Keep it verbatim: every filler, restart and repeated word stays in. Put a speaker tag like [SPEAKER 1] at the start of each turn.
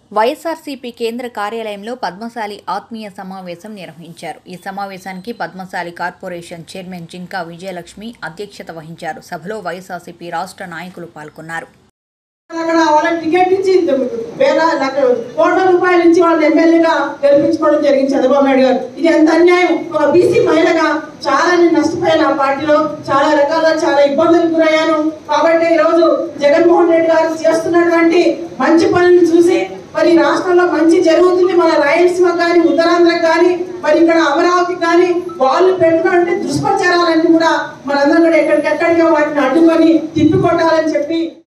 [SPEAKER 1] వైఎస్ఆర్సీపీ కేంద్ర కార్యాలయంలో పద్మశాలి ఆత్మీయ సమావేశం నిర్వహించారు. ఈ సమావేశానికి పద్మశాలి కార్పొరేషన్ చైర్మన్ జింకా విజయలక్ష్మి అధ్యక్షత వహించారు. సభలో వైఎస్ఆర్సీపీ రాష్ట్ర నాయకులు పాల్గొన్నారు.
[SPEAKER 2] టికెట్ ఇచ్చి వేల కోట్ల రూపాయల నుంచి వాళ్ళని ఎమ్మెల్యేగా గెలిపించుకోవడం జరిగింది చంద్రబాబు నాయుడు గారు. ఇది ఎంత అన్యాయం. ఒక బీసీ మహిళగా చాలా నేను నష్టపోయాను. ఆ పార్టీలో చాలా రకాలుగా చాలా ఇబ్బందులకు గురయ్యాను. కాబట్టి ఈ రోజు జగన్మోహన్ రెడ్డి గారు చేస్తున్నటువంటి మంచి పనులను చూసి మరి రాష్ట్రంలో మంచి జరుగుతుంది. మన రాయలసీమ కానీ ఉత్తరాంధ్రకు కానీ మరి ఇక్కడ అమరావతికి కానీ వాళ్ళు పెట్టుకుంటే దుష్ప్రచారాలన్నీ కూడా మనందరం కూడా ఎక్కడికెక్కడికో వాటిని అడ్డుకొని తిప్పికొట్టాలని చెప్పి